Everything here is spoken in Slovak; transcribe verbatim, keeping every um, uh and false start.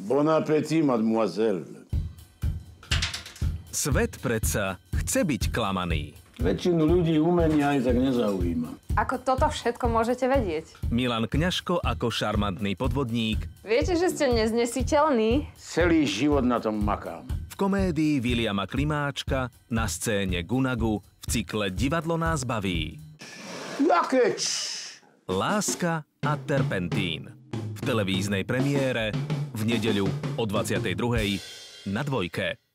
Bon appétit, mademoiselle. Svet predsa chce byť klamaný. Väčšinu ľudí umenie aj tak nezaujíma. Ako toto všetko môžete vedieť? Milan Kňažko ako šarmantný podvodník. Viete, že ste neznesiteľní? Celý život na tom makám. V komédii Viliama Klimáčka, na scéne Gunagu, v cykle Divadlo nás baví. Jaké č... Láska a terpentín. V televíznej premiére v nedeľu o dvadsiatej druhej na Dvojke.